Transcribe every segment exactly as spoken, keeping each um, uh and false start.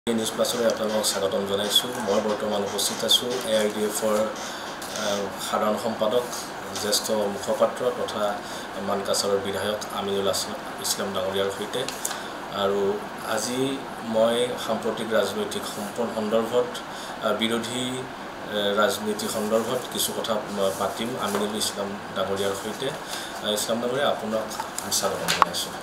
News প্লাছলৈ আপোনালোকক স্বাগতম জনাইছোঁ। মই বৰ্তমান উপস্থিত আছোঁ এ আই ডি এফৰ সাধাৰণ সম্পাদক জ্যেষ্ঠ মুখপাত্ৰ তথা মানকাছাৰৰ বিধায়ক আমিনুল ইছলাম ডাঙৰীয়াৰ সৈতে। আৰু আজি মই সাম্প্ৰতিক ৰাজনৈতিক সন্দৰ্ভত বিৰোধী ৰাজনীতি সন্দৰ্ভত কিছু কথা পাতিম আমিনুল ইছলাম ডাঙৰীয়াৰ সৈতে। ইছলাম ডাঙৰীয়া, আপোনাক স্বাগতম জনাইছোঁ।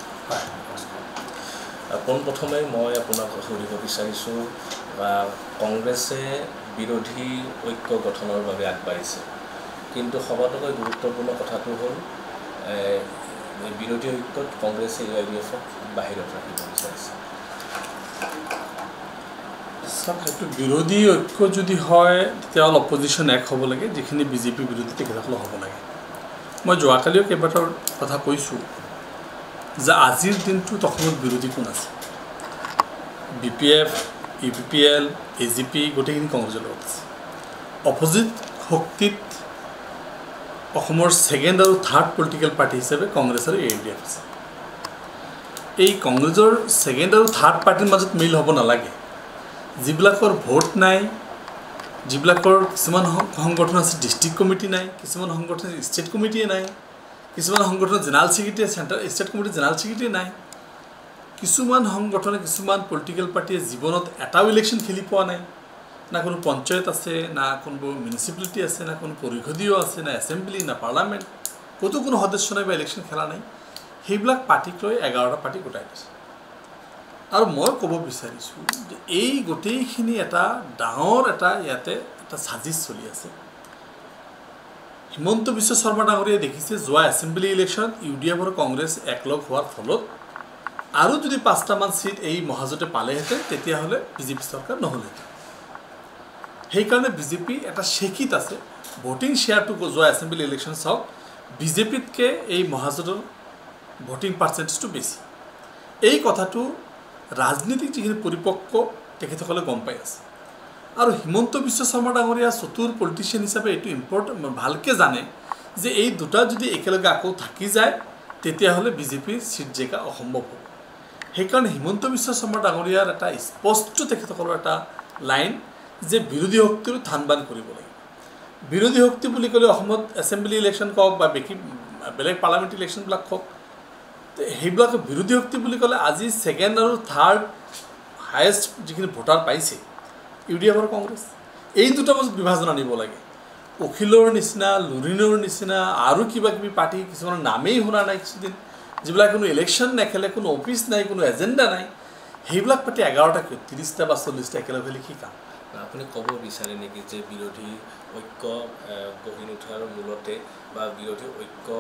পোনপ্ৰথমে মই আপোনাক সুধিব বিচাৰিছোঁ, কংগ্ৰেছে বিৰোধী ঐক্য গঠনৰ বাবে আগবাঢ়িছে, কিন্তু সবাতোকৈ গুৰুত্বপূৰ্ণ কথাটো হ'ল বিৰোধী ঐক্যত কংগ্ৰেছে এ আই ডি এফক বাহিৰত ৰাখিব বিচাৰিছে। সেইটো বিৰোধী ঐক্য যদি হয় তেতিয়া অলপ অপজিশ্যন এক হ'ব লাগে, যিখিনি বিজেপি বিৰোধী তেখেতসকল হ'ব লাগে। মই যোৱাকালিও কেইবাটাও কথা কৈছোঁ যে আজিৰ দিনটোত অসমত বিৰোধী কোন আছে? B P F, U P P L, A G P গোটেইখিনি কংগ্ৰেছৰ লগত আছে। অপজিট শক্তিত অসমৰ ছেকেণ্ড আৰু থাৰ্ড পলিটিকেল পাৰ্টি হিচাপে কংগ্ৰেছ আৰু এ আই ডি এফ আছে। এই কংগ্ৰেছৰ ছেকেণ্ড আৰু থাৰ্ড পাৰ্টিৰ মাজত মিল হ'ব নালাগে। যিবিলাকৰ ভোট নাই, যিবিলাকৰ কিছুমান সংগঠন আছে ডিষ্ট্ৰিক্ট কমিটি নাই, কিছুমান সংগঠন ষ্টেট কমিটিয়ে নাই, কিছুমান সংগঠনৰ জেনেৰেল ছেক্ৰেটাৰী চেণ্ট্ৰেল ষ্টেট কমিটিৰ জেনেৰেল ছেক্ৰেটাৰী নাই, কিছুমান সংগঠনে কিছুমান পলিটিকেল পাৰ্টিয়ে জীৱনত এটাও ইলেকশ্যন খেলি পোৱা নাই, না কোনো পঞ্চায়ত আছে, না কোনোবোৰ মিউনিচিপালিটি আছে, না কোনো পৰিষদীয় আছে, না এছেম্বলি, না পাৰ্লামেণ্ট, ক'তো কোনো সদস্য নাই বা ইলেকশ্যন খেলা নাই। সেইবিলাক পাৰ্টিক লৈ এঘাৰটা পাৰ্টি গোটাই দিছে। আৰু মই ক'ব বিচাৰিছোঁ যে এই গোটেইখিনি এটা ডাঙৰ এটা ইয়াতে এটা সাজিশ চলি আছে। হিমন্ত বিশ্ব শৰ্মা ডাঙৰীয়াই দেখিছে যোৱা এছেম্বলি ইলেকশ্যনত ইউ ডি এফ আৰু কংগ্ৰেছ একলগ হোৱাৰ ফলত আৰু যদি পাঁচটামান চিট এই মহাজোঁটে পালেহেঁতেন তেতিয়াহ'লে বিজেপি চৰকাৰ নহ'লহেঁতেন। সেইকাৰণে বিজেপি এটা শেকিত আছে। ভোটিং শ্বেয়াৰটো যোৱা এছেম্বলি ইলেকশ্যন চাওক, বিজেপিতকৈ এই মহাজোঁটৰ ভোটিং পাৰ্চেণ্টেজটো বেছি। এই কথাটো ৰাজনীতিক যিখিনি পৰিপক্ক তেখেতসকলে গম পাই আছে। আৰু হিমন্ত বিশ্ব শৰ্মা ডাঙৰীয়া চতুৰ পলিটিচিয়ান হিচাপে এইটো ইম্পৰ্টেণ্ট ভালকৈ জানে যে এই দুটা যদি একেলগে আকৌ থাকি যায় তেতিয়াহ'লে বিজেপিৰ চিট জেগা অসম্ভৱ হ'ব। সেইকাৰণে হিমন্ত বিশ্ব শৰ্মা ডাঙৰীয়াৰ এটা স্পষ্ট তেখেতসকলৰ এটা লাইন যে বিৰোধী শক্তিৰ থান বান কৰিব লাগিব। বিৰোধী শক্তি বুলি ক'লে অসমত এছেম্বলি ইলেকশ্যন কওক বা বাকী বেলেগ পাৰ্লামেণ্ট ইলেকশ্যনবিলাক কওক, সেইবিলাক বিৰোধী শক্তি বুলি ক'লে আজি ছেকেণ্ড আৰু থাৰ্ড হায়েষ্ট যিখিনি ভোটাৰ পাইছে ইউ ডি এফ আৰু কংগ্ৰেছ, এই দুটা মাজত বিভাজন আনিব লাগে। অখিলৰ নিচিনা, লুৰিণৰ নিচিনা আৰু কিবা কিবি পাৰ্টি কিছুমানৰ নামেই শুনা নাই কিছুদিন, যিবিলাক কোনো ইলেকশ্যন নেখেলে, কোনো অফিচ নাই, কোনো এজেণ্ডা নাই, সেইবিলাক পাৰ্টি এঘাৰটা কিয় ত্ৰিছটা বা চল্লিছটা একেলগে লিখি কাম। আপুনি ক'ব বিচাৰে নেকি যে বিৰোধী ঐক্য গঢ়ি নুঠাৰ মূলতে বা বিৰোধী ঐক্য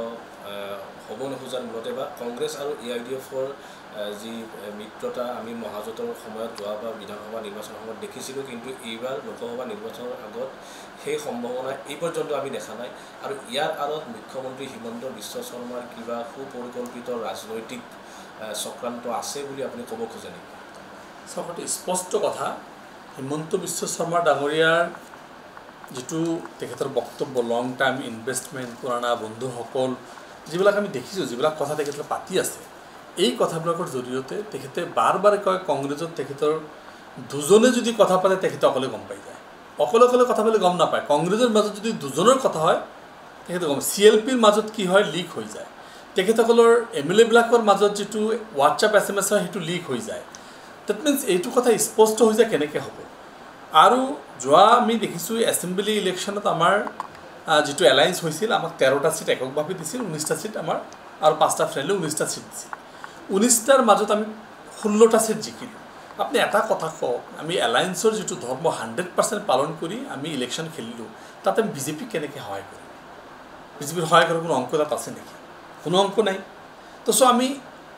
হ'ব নোখোজাৰ মূলতে বা কংগ্ৰেছ আৰু এ আই ডি এফৰ যি মিত্ৰতা আমি মহাজোঁটৰ সময়ত যোৱা বা বিধানসভা নিৰ্বাচনৰ সময়ত দেখিছিলোঁ, কিন্তু এইবাৰ লোকসভা নিৰ্বাচনৰ আগত সেই সম্ভাৱনা এই পৰ্যন্ত আমি দেখা নাই। আৰু ইয়াৰ আঁৰত মুখ্যমন্ত্ৰী হিমন্ত বিশ্ব শৰ্মাৰ কিবা সুপৰিকল্পিত ৰাজনৈতিক চক্ৰান্ত আছে বুলি আপুনি ক'ব খোজে নেকি? চবতে স্পষ্ট কথা, হিমন্ত বিশ্ব শৰ্মা ডাঙৰীয়াৰ যিটো তেখেতৰ বক্তব্য লং টাইম ইনভেষ্টমেণ্ট, পুৰণা বন্ধুসকল, যিবিলাক আমি দেখিছোঁ, যিবিলাক কথা তেখেতে পাতি আছে, এই কথাবিলাকৰ জৰিয়তে তেখেতে বাৰ বাৰ কয় কংগ্ৰেছত তেখেতৰ দুজনে যদি কথা পাতে তেখেতে অকলে গম পাই যায়, অকলে অকলে কথা পালে গম নাপায়। কংগ্ৰেছৰ মাজত যদি দুজনৰ কথা হয় তেখেতে গম, চি এল পিৰ মাজত কি হয় লিক হৈ যায়, তেখেতসকলৰ এম এল এবিলাকৰ মাজত যিটো হোৱাটছআপ এছ এম এছ হয় সেইটো লিক হৈ যায়। ডেট মিনছ এইটো কথা স্পষ্ট হৈ যায় কেনেকৈ হ'ব। আৰু যোৱা আমি দেখিছোঁ এছেম্বলি ইলেকশ্যনত আমাৰ যিটো এলায়েন্স হৈছিল, আমাক তেৰটা চিট এককভাৱে দিছিল, ঊনৈছটা চিট আমাৰ আৰু পাঁচটা ফ্ৰেণ্ডলি ঊনৈছটা চিট দিছিল। ঊনৈছটাৰ মাজত আমি ষোল্লটা চিট জিকিলোঁ। আপুনি এটা কথা কওক, আমি এলায়েন্সৰ যিটো ধৰ্ম হাণ্ড্ৰেড পাৰ্চেণ্ট পালন কৰি আমি ইলেকশ্যন খেলিলোঁ, তাতে আমি বিজেপিক কেনেকৈ সহায় কৰিম? বিজেপিৰ সহায় কৰাৰ কোনো অংক তাত আছে নেকি? কোনো অংক নাই। তো চ' আমি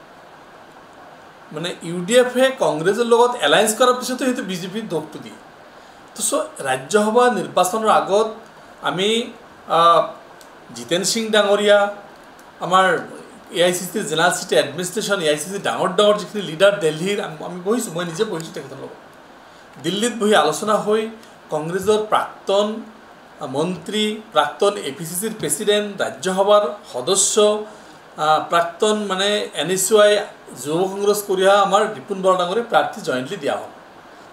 মানে ইউ ডি এফে কংগ্ৰেছৰ লগত এলায়েন্স কৰাৰ পিছতো সেইটো বিজেপিৰ দোষটো দিয়ে। তো চ' ৰাজ্যসভা নিৰ্বাচনৰ আগত আমি জিতেন সিং ডাঙৰীয়া, আমাৰ এ আই চি চিৰ general secretary administration, A I C চিৰ ডাঙৰ ডাঙৰ যিখিনি লিডাৰ দিল্লীৰ, আমি বহিছোঁ, মই নিজে বহিছোঁ তেখেতৰ লগত, দিল্লীত বহি আলোচনা হৈ কংগ্ৰেছৰ প্ৰাক্তন মন্ত্ৰী, প্ৰাক্তন এ পি চি চিৰ প্ৰেচিডেণ্ট, ৰাজ্যসভাৰ সদস্য, প্ৰাক্তন মানে এন এছ ইউ আই যুৱ কংগ্ৰেছ কৰি অহা আমাৰ ৰিপুণ বৰা ডাঙৰীক প্ৰাৰ্থী জইণ্টলি দিয়া হ'ল।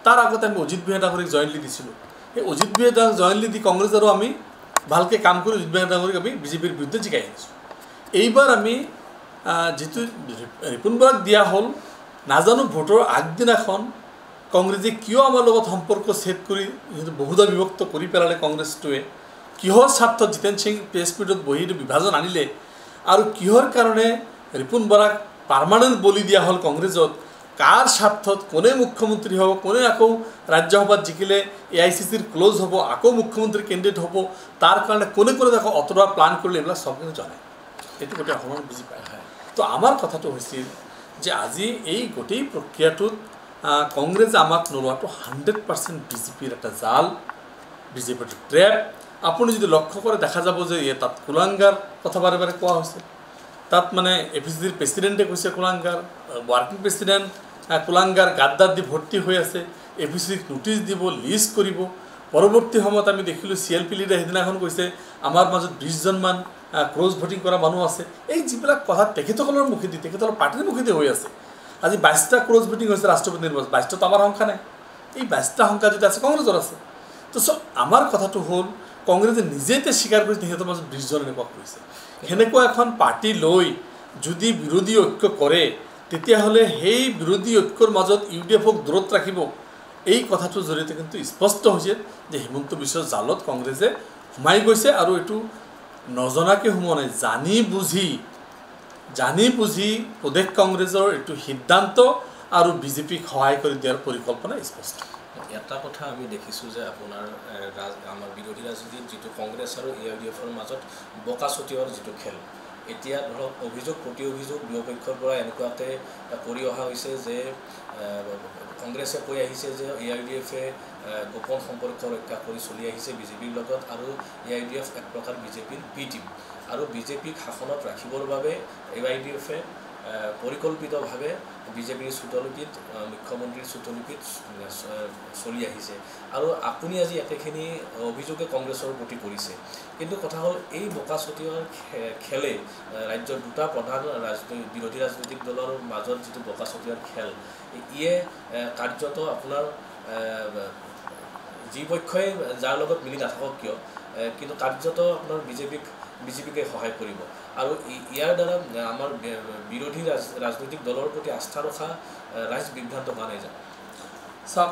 তাৰ আগতে আমি অজিত বিহাৰ ডাঙৰীক জইণ্টলি দিছিলোঁ সেই অজিত বিহাৰ ডাঙৰীক জইণ্টলি দি কংগ্ৰেছ আৰু আমি ভালকৈ কাম কৰি অজিত বিহাৰ ডাঙৰীক আমি বিজেপিৰ বিৰুদ্ধে জিকাই আনিছোঁ এইবাৰ আমি যিটো ৰিপুণ বৰাক দিয়া হ'ল নাজানো ভোটৰ আগদিনাখন কংগ্ৰেছে কিয় আমাৰ লগত সম্পৰ্ক ছেদ কৰি বহুদা বিভক্ত কৰি পেলালে কংগ্ৰেছটোৱে কিহৰ স্বাৰ্থত জিতেন সিং প্ৰেছ মিটত বহি বিভাজন আনিলে আৰু কিহৰ কাৰণে ৰিপুণ বৰাক পাৰ্মানেণ্ট বলি দিয়া হ'ল কংগ্ৰেছত কাৰ স্বাৰ্থত কোনে মুখ্যমন্ত্ৰী হ'ব কোনে আকৌ ৰাজ্যসভাত জিকিলে এ আই চি চিৰ ক্ল'জ হ'ব আকৌ মুখ্যমন্ত্ৰী কেণ্ডিডেট হ'ব তাৰ কাৰণে কোনে কোনে আকৌ অতৰা প্লান কৰিলে এইবিলাক চব কিন্তু জানে এইটো গোটেই অসমত বুজি পায় তো আমাৰ কথাটো হৈছিল যে আজি এই গোটেই প্ৰক্ৰিয়াটোত কংগ্ৰেছে আমাক নোলোৱাটো হাণ্ড্ৰেড পাৰ্চেণ্ট বিজেপিৰ এটা জাল বিজেপিৰ ট্ৰেপ আপুনি যদি লক্ষ্য কৰে দেখা যাব যে তাত কুলাংগাৰ কথা বাৰে বাৰে কোৱা হৈছে তাত মানে এ পি চি চিৰ প্ৰেচিডেণ্টে কৈছে কুলাংগাৰ ৱাৰ্কিং প্ৰেচিডেণ্ট কুলাংগাৰ গাদ্দাৰ দি ভৰ্তি হৈ আছে এ পি চি চিক নোটিছ দিব লিষ্ট কৰিব পৰৱৰ্তী সময়ত আমি দেখিলোঁ চি এল পি লিডাৰে সেইদিনাখন কৈছে আমাৰ মাজত বিছজনমান ক্ৰছ ভোটিং কৰা মানুহ আছে এই যিবিলাক কথা তেখেতসকলৰ মুখেদি তেখেতসকলৰ পাৰ্টীৰ মুখেদি হৈ আছে আজি বাইছটা ক্ৰছ ভোটিং হৈছে ৰাষ্ট্ৰপতি নিৰ্বাচন বাইছটাতো আমাৰ সংখ্যা নাই এই বাইছটা সংখ্যা যদি আছে কংগ্ৰেছৰ আছে তো চ আমাৰ কথাটো হ'ল কংগ্ৰেছে নিজে এতিয়া স্বীকাৰ কৰিছে তেখেতৰ মাজত বিছজন এনেকুৱা কৰিছে সেনেকুৱা এখন পাৰ্টি লৈ যদি বিৰোধী ঐক্য কৰে তেতিয়াহ'লে সেই বিৰোধী ঐক্যৰ মাজত ইউ ডি এফক দূৰত ৰাখিব এই কথাটোৰ জৰিয়তে কিন্তু স্পষ্ট হৈছে যে হিমন্ত বিশ্বৰ জালত কংগ্ৰেছে সোমাই গৈছে আৰু এইটো নজনাকৈ সোমোৱা নাই জানি বুজি জানি বুজি প্ৰদেশ কংগ্ৰেছৰ এইটো সিদ্ধান্ত আৰু বিজেপিক সহায় কৰি দিয়াৰ পৰিকল্পনা স্পষ্ট এটা কথা আমি দেখিছোঁ যে আপোনাৰ আমাৰ বিৰোধী ৰাজনীতিত যিটো কংগ্ৰেছ আৰু এ আই ডি এফৰ মাজত বোকা ছটিওৱাৰ যিটো খেল এতিয়া ধৰক অভিযোগ প্ৰতি অভিযোগ দুয়োপক্ষৰ পৰা এনেকুৱাকৈ কৰি অহা হৈছে যে কংগ্ৰেছে কৈ আহিছে যে এ আই ডি এফে গোপন সম্পৰ্ক ৰক্ষা কৰি চলি আহিছে বিজেপিৰ লগত আৰু এ আই ডি এফ এক প্ৰকাৰ বিজেপিৰ বি টিম আৰু বিজেপিক শাসনত ৰাখিবৰ বাবে এ আই ডি এফে পৰিকল্পিতভাৱে বিজেপিৰ চুটলিপিত মুখ্যমন্ত্ৰীৰ চুটলিপিত চলি আহিছে আৰু আপুনি আজি একেখিনি অভিযোগে কংগ্ৰেছৰ প্ৰতি কৰিছে কিন্তু কথা হ'ল এই বোকা ছটিওৱাৰ খেলে ৰাজ্যৰ দুটা প্ৰধান ৰাজনৈতিক বিৰোধী ৰাজনৈতিক দলৰ মাজত যিটো বোকা ছটিওৱাৰ খেল ইয়ে কাৰ্যত আপোনাৰ যি পক্ষই যাৰ লগত মিলি নাথাকক কিয় কিন্তু কাৰ্যত আপোনাৰ বিজেপিক বিজেপিকে সহায় কৰিব আৰু ইয়াৰ দ্বাৰা আমাৰ বিৰোধী ৰাজনৈতিক দলৰ প্ৰতি আস্থা ৰখা ৰাইজ বিভ্ৰান্ত হোৱা নাই জানো চাওক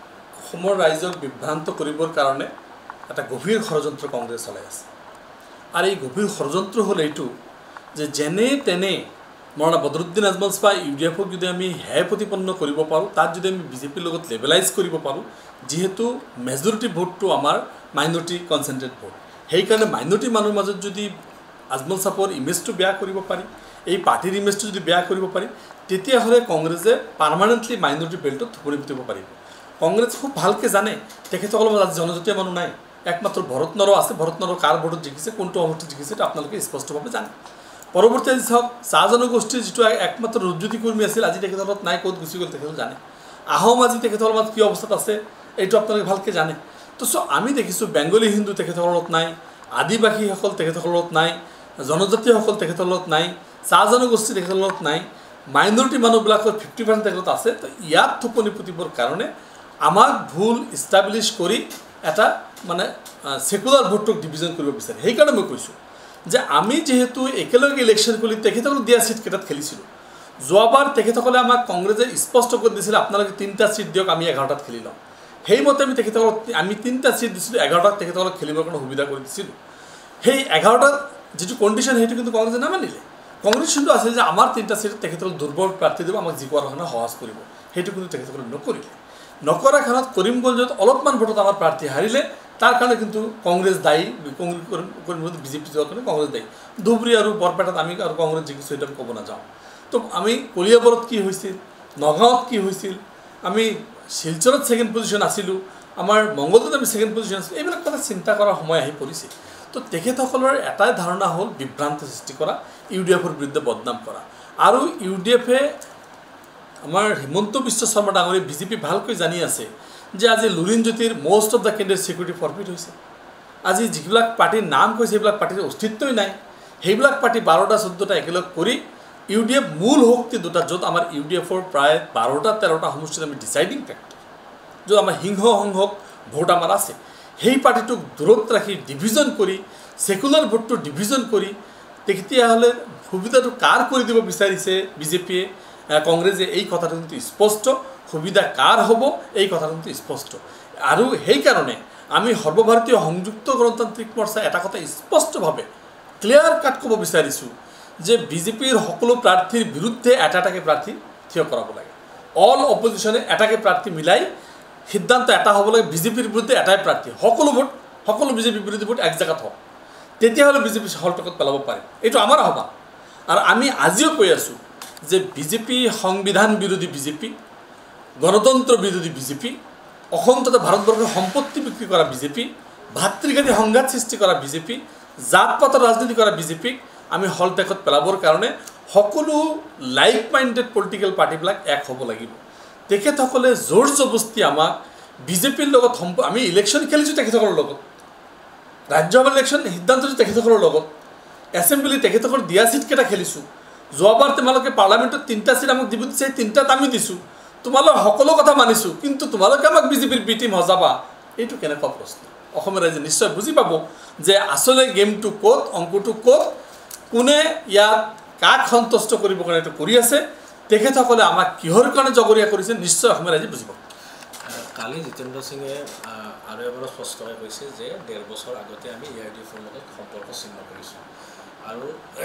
অসমৰ ৰাইজক বিভ্ৰান্ত কৰিবৰ কাৰণে এটা গভীৰ ষড়যন্ত্ৰ কংগ্ৰেছ চলাই আছে আৰু এই গভীৰ ষড়যন্ত্ৰ হ'ল এইটো যে যেনে তেনে মৌলানা বদৰুদ্দিন আজমল স্পা ইউ ডি এফক যদি আমি হেয় প্ৰতিপন্ন কৰিব পাৰোঁ তাত যদি আমি বিজেপিৰ লগত লেভেলাইজ কৰিব পাৰোঁ যিহেতু মেজৰিটি ভোটটো আমাৰ মাইনৰিটি কনচেনট্ৰেট ভোট সেইকাৰণে মাইনৰিটি মানুহৰ মাজত যদি আজমল চাপৰ ইমেজটো বেয়া কৰিব পাৰি এই পাৰ্টিৰ ইমেজটো যদি বেয়া কৰিব পাৰি তেতিয়াহ'লে কংগ্ৰেছে পাৰ্মানেণ্টলি মাইনৰিটি বেল্টত থুপৰি পুতিব পাৰিব কংগ্ৰেছ খুব ভালকৈ জানে তেখেতসকলৰ মাজত জনজাতীয় মানুহ নাই একমাত্ৰ ভৰত নৰ আছে ভৰত নৰ কাৰ ভোটত জিকিছে কোনটো সমষ্টিত জিকিছে এইটো আপোনালোকে স্পষ্টভাৱে জানে পৰৱৰ্তী আজি চাওক চাহ জনগোষ্ঠীৰ যিটো একমাত্ৰ ৰুজুতি কৰ্মী আছিল আজি তেখেতসকলত নাই ক'ত গুচি গ'ল তেখেতসকলে জানে আহোম আজি তেখেতসকলৰ মাজত কি অৱস্থাত আছে এইটো আপোনালোকে ভালকৈ জানে তো চ' আমি দেখিছোঁ বেংগলী হিন্দু তেখেতসকলত নাই আদিবাসীসকল তেখেতসকলত নাই জনজাতীয়সকল তেখেতসকলত নাই চাহ জনগোষ্ঠী তেখেতসকলত নাই মাইনৰিটি মানুহবিলাকৰ ফিফটি পাৰ্চেণ্ট তেখেতত আছে তো ইয়াত থুপনি পুতিবৰ কাৰণে আমাক ভুল ইষ্টাব্লিছ কৰি এটা মানে ছেকুলাৰ ভোটটোক ডিভিজন কৰিব বিচাৰে সেইকাৰণে মই কৈছোঁ যে আমি যিহেতু একেলগে ইলেকশ্যন কৰি তেখেতসকলক দিয়া ছিট কেইটাত খেলিছিলোঁ যোৱাবাৰ তেখেতসকলে আমাক কংগ্ৰেছে স্পষ্ট কৰি দিছিলে আপোনালোকে তিনিটা ছিট দিয়ক আমি এঘাৰটাত খেলি লওঁ সেইমতে আমি তেখেতসকলক আমি তিনিটা ছিট দিছিলোঁ এঘাৰটাত তেখেতসকলক খেলিবৰ কাৰণে সুবিধা কৰি দিছিলোঁ সেই এঘাৰটাত যিটো কণ্ডিশ্যন সেইটো কিন্তু কংগ্ৰেছে নামানিলে কংগ্ৰেছ কিন্তু আছে যে আমাৰ তিনিটা ছিট তেখেতসকলক দুৰ্বল প্ৰাৰ্থী দিব আমাক জিকোৱাৰ কাৰণে সহজ কৰিব সেইটো কিন্তু তেখেতসকলে নকৰিলে নকৰা কাৰণত কৰিমগঞ্জত অলপমান ভোটত আমাৰ প্ৰাৰ্থী হাৰিলে তাৰ কাৰণে কিন্তু কংগ্ৰেছ দায়ী কৰিমগঞ্জ বিজেপি যোৱাৰ কাৰণে কংগ্ৰেছ দায়ী ধুবুৰী আৰু বৰপেটাত আমি আৰু কংগ্ৰেছ জিকিছোঁ সেইটো আমি ক'ব নাযাওঁ তো আমি কলিয়াবৰত কি হৈছিল নগাঁৱত কি হৈছিল আমি শিলচৰত ছেকেণ্ড পজিশ্যন আছিলোঁ আমাৰ মংগলদৈত আমি ছেকেণ্ড পজিশ্যন আছিলোঁ এইবিলাক কথা চিন্তা কৰাৰ সময় আহি পৰিছে তো তেখেতসকলৰ এটাই ধাৰণা হ'ল বিভ্ৰান্ত সৃষ্টি কৰা ইউ ডি এফৰ বিৰুদ্ধে বদনাম কৰা আৰু ইউ ডি এফে আমাৰ হিমন্ত বিশ্ব শৰ্মা ডাঙৰীয়ে বিজেপি ভালকৈ জানি আছে যে আজি লুৰিণ জ্যোতিৰ most of the candidate security forfeit হৈছে আজি যিবিলাক পাৰ্টিৰ নাম কৈছে সেইবিলাক পাৰ্টিৰ অস্তিত্বই নাই সেইবিলাক পাৰ্টি বাৰটা চৈধ্যটা একেলগ কৰি ইউ ডি এফ মূল শক্তি দুটা য'ত আমাৰ ইউ ডি এফৰ প্ৰায় বাৰটা তেৰটা সমষ্টিত আমি ডিচাইডিং ফেক্টৰ য'ত আমাৰ সিংহ সংঘক ভোট আমাৰ আছে সেই পাৰ্টিটোক দূৰত ৰাখি ডিভিজন কৰি সেকুলাৰ ভোটটো ডিভিজন কৰি তেতিয়াহ'লে সুবিধাটো কাৰ কৰি দিব বিচাৰিছে বিজেপিয়ে কংগ্ৰেছে এই কথাটো কিন্তু স্পষ্ট সুবিধা কাৰ হ'ব এই কথাটো কিন্তু স্পষ্ট আৰু সেইকাৰণে আমি সৰ্বভাৰতীয় সংযুক্ত গণতান্ত্ৰিক মৰ্চা এটা কথা স্পষ্টভাৱে ক্লিয়াৰ কাট ক'ব বিচাৰিছোঁ যে বিজেপিৰ সকলো প্ৰাৰ্থীৰ বিৰুদ্ধে এটা এটাকে প্ৰাৰ্থী থিয় কৰাব লাগে অল অপজিশ্যনে এটাকে প্ৰাৰ্থী মিলাই সিদ্ধান্ত এটা হ'ব লাগে বিজেপিৰ বিৰুদ্ধে এটাই প্ৰাৰ্থী সকলো ভোট সকলো বিজেপিৰ বিৰুদ্ধে ভোট এক জেগাত হওক তেতিয়াহ'লে বিজেপি হলটকত পেলাব পাৰে এইটো আমাৰ আহ্বান আৰু আমি আজিও কৈ আছোঁ যে বিজেপি সংবিধান বিৰোধী বিজেপি গণতন্ত্ৰ বিৰোধী বিজেপি অসম তথা ভাৰতবৰ্ষৰ সম্পত্তি বিক্ৰী কৰা বিজেপি ভাতৃঘাতী সংঘাত সৃষ্টি কৰা বিজেপি জাত পাতৰ ৰাজনীতি কৰা বিজেপিক আমি হলটেকত পেলাবৰ কাৰণে সকলো লাইক মাইণ্ডেড পলিটিকেল পাৰ্টিবিলাক এক হ'ব লাগিব তেখেতসকলে জোৰ জবস্তি আমাক বিজেপিৰ লগত আমি ইলেকশ্যন খেলিছোঁ তেখেতসকলৰ লগত ৰাজ্যসভাৰ ইলেকশ্যন সিদ্ধান্ত তেখেতসকলৰ লগত এছেম্বলি তেখেতসকলৰ দিয়া চিটকেইটা খেলিছোঁ যোৱাবাৰ তোমালোকে পাৰ্লামেণ্টত তিনিটা চিট আমাক দিব দিছে তিনিটাত আমি দিছোঁ তোমালোক সকলো কথা মানিছোঁ কিন্তু তোমালোকে আমাক বিজেপিৰ বি টিম সজাবা এইটো কেনেকুৱা প্ৰশ্ন অসমৰ ৰাইজে নিশ্চয় বুজি পাব যে আচলতে গেমটো ক'ত অংকটো ক'ত কোনে ইয়াত কাক সন্তুষ্ট কৰিবৰ কাৰণে এইটো কৰি আছে তেখেতসকলে আমাক কিহৰ কাৰণে জগৰীয়া কৰিছে নিশ্চয় অসমৰ ৰাইজে বুজি পাব কালি জিতেন্দ্ৰ সিঙে আৰু এবাৰ স্পষ্টকৈ কৈছে যে ডেৰ বছৰ আগতে আমি এ আই ডি এফৰ লগত সম্পৰ্ক ছিন্ন কৰিছোঁ আৰু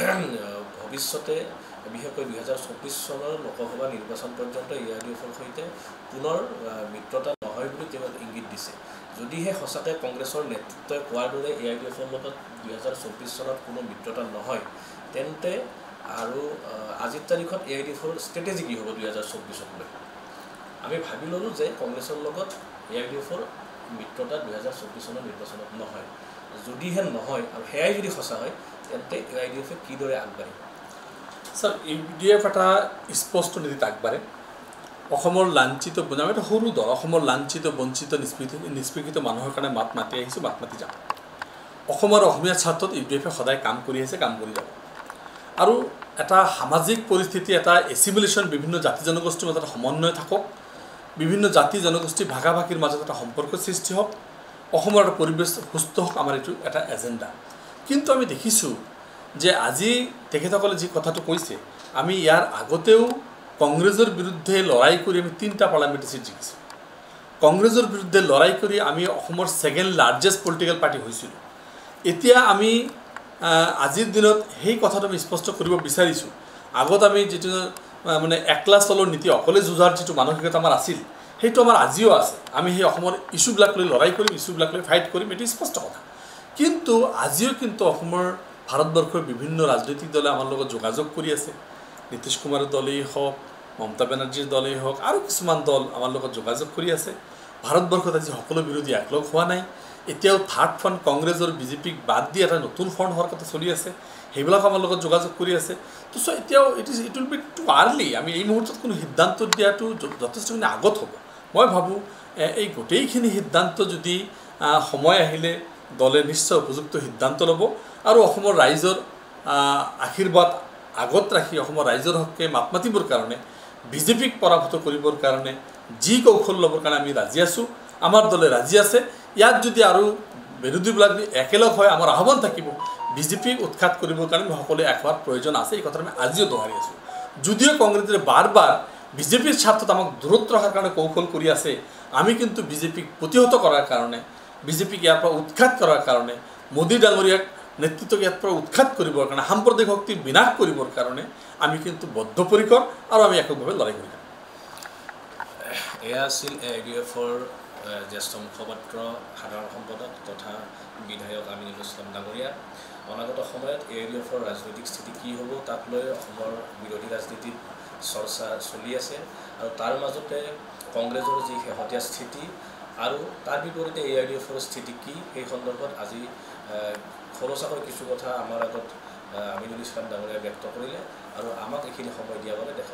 ভৱিষ্যতে বিশেষকৈ দুহেজাৰ চৌব্বিছ চনৰ লোকসভা নিৰ্বাচন পৰ্যন্ত এ আই ডি এফৰ সৈতে পুনৰ মিত্ৰতা নহয় বুলি তেওঁ ইংগিত দিছে যদিহে সঁচাকৈ কংগ্ৰেছৰ নেতৃত্বই কোৱাৰ দৰে এ আই ডি এফৰ লগত দুহেজাৰ চৌব্বিছ চনত কোনো মিত্ৰতা নহয় তেন্তে আৰু আজিৰ তাৰিখত এ আই ডি এফৰ ষ্ট্ৰেটেজি কি হ'ব দুহেজাৰ চৌব্বিছলৈ আমি ভাবি ল'লোঁ যে কংগ্ৰেছৰ লগত এ আই ডি এফৰ মিত্ৰতা দুহেজাৰ চৌব্বিছ চনৰ নিৰ্বাচনত নহয় যদিহে নহয় আৰু সেয়াই যদি সঁচা হয় তেন্তে এ আই ডি এফে কিদৰে আগবাঢ়িব ছাৰ ইউ ডি এফ এটা স্পষ্ট নীতিত আগবাঢ়ে অসমৰ লাঞ্ছিত আমি এটা সৰু দল অসমৰ লাঞ্ছিত বঞ্চিত নিষ্পৃত নিষ্পৃষিত মানুহৰ কাৰণে মাত মাতি আহিছোঁ মাত মাতি যাম অসমৰ অসমীয়া স্বাৰ্থত ইউ ডি এফে সদায় কাম কৰি আহিছে কাম কৰি যাব আৰু এটা সামাজিক পৰিস্থিতি এটা এছিমিলেশ্যন বিভিন্ন জাতি জনগোষ্ঠীৰ মাজত সমন্বয় থাকক বিভিন্ন জাতি জনগোষ্ঠী ভাগা ভাগিৰ মাজত এটা সম্পৰ্ক সৃষ্টি হওক অসমৰ এটা পৰিৱেশ সুস্থ হওক আমাৰ এইটো এটা এজেণ্ডা কিন্তু আমি দেখিছোঁ যে আজি তেখেতসকলে যি কথাটো কৈছে আমি ইয়াৰ আগতেও কংগ্ৰেছৰ বিৰুদ্ধে লৰাই কৰি আমি তিনিটা পাৰ্লামেণ্টাৰী চিট জিকিছোঁ কংগ্ৰেছৰ বিৰুদ্ধে লৰাই কৰি আমি অসমৰ ছেকেণ্ড লাৰ্জেষ্ট পলিটিকেল পাৰ্টি হৈছিলোঁ এতিয়া আমি আজিৰ দিনত সেই কথাটো আমি স্পষ্ট কৰিব বিচাৰিছোঁ আগত আমি যিটো মানে একলা চলৰ নীতি অকলে যুঁজাৰ যিটো মানসিকতা আমাৰ আছিল সেইটো আমাৰ আজিও আছে আমি সেই অসমৰ ইছ্যুবিলাক লৈ লৰাই কৰিম ইছ্যুবিলাক লৈ ফাইট কৰিম এইটো স্পষ্ট কথা কিন্তু আজিও কিন্তু অসমৰ ভাৰতবৰ্ষৰ বিভিন্ন ৰাজনৈতিক দলে আমাৰ লগত যোগাযোগ কৰি আছে নীতিশ কুমাৰৰ দলেই হওক মমতা বেনাৰ্জীৰ দলেই হওক আৰু কিছুমান দল আমাৰ লগত যোগাযোগ কৰি আছে ভাৰতবৰ্ষত আজি সকলো বিৰোধী একলগ হোৱা নাই এতিয়াও থাৰ্ড ফ্ৰণ্ট কংগ্ৰেছৰ বিজেপিক বাদ দি এটা নতুন ফ্ৰণ্ট হোৱাৰ কথা চলি আছে সেইবিলাক আমাৰ লগত যোগাযোগ কৰি আছে তো চ' এতিয়াও it is it will be too early আমি এই মুহূৰ্তত কোনো সিদ্ধান্ত দিয়াটো যথেষ্টখিনি আগত হ'ব মই ভাবোঁ এই গোটেইখিনি সিদ্ধান্ত যদি সময় আহিলে দলে নিশ্চয় উপযুক্ত সিদ্ধান্ত ল'ব আৰু অসমৰ ৰাইজৰ আশীৰ্বাদ আগত ৰাখি অসমৰ ৰাইজৰ হকে মাত মাতিবৰ কাৰণে বিজেপিক পৰাভূত কৰিবৰ কাৰণে যি কৌশল ল'বৰ কাৰণে আমি ৰাজি আছোঁ আমাৰ দলে ৰাজি আছে ইয়াত যদি আৰু বিৰোধীবিলাক একেলগ হয় আমাৰ আহ্বান থাকিব বিজেপিক উৎখাত কৰিবৰ কাৰণে আমি সকলোৱে এক হোৱাৰ প্ৰয়োজন আছে এই কথাটো আমি আজিও দোহাৰি আছোঁ যদিও কংগ্ৰেছে বাৰ বাৰ বিজেপিৰ স্বাৰ্থত আমাক দূৰত ৰখাৰ কাৰণে কৌশল কৰি আছে আমি কিন্তু বিজেপিক প্ৰতিহত কৰাৰ কাৰণে বিজেপিক ইয়াৰ পৰা উৎখাত কৰাৰ কাৰণে মোদী ডাঙৰীয়াক নেতৃত্বক ইয়াৰ পৰা উৎখাত কৰিবৰ কাৰণে সাম্প্ৰদায়িক শক্তিৰ বিনাশ কৰিবৰ কাৰণে আমি কিন্তু বদ্ধপৰিকৰ আৰু আমি এককভাৱে লৰাই কৰি যাম এয়া আছিল এ আই ডি এফৰ জ্যেষ্ঠ মুখপাত্ৰ সাধাৰণ সম্পাদক তথা বিধায়ক আমিনুল ইছলাম ডাঙৰীয়া অনাগত সময়ত এ আই ডি এফৰ ৰাজনৈতিক স্থিতি কি হ'ব তাক লৈ অসমৰ বিৰোধী ৰাজনীতিত চৰ্চা চলি আছে আৰু তাৰ মাজতে কংগ্ৰেছৰ যি শেহতীয়া স্থিতি আৰু তাৰ বিপৰীতে এ আই ডি এফৰ স্থিতি কি সেই সন্দৰ্ভত আজি খৰচাকৈ কিছু কথা আমাৰ আগত আমিনুল ইছলাম ডাঙৰীয়াই ব্যক্ত কৰিলে আৰু আমাক এইখিনি সময় দিয়াৰ বাবে দেখা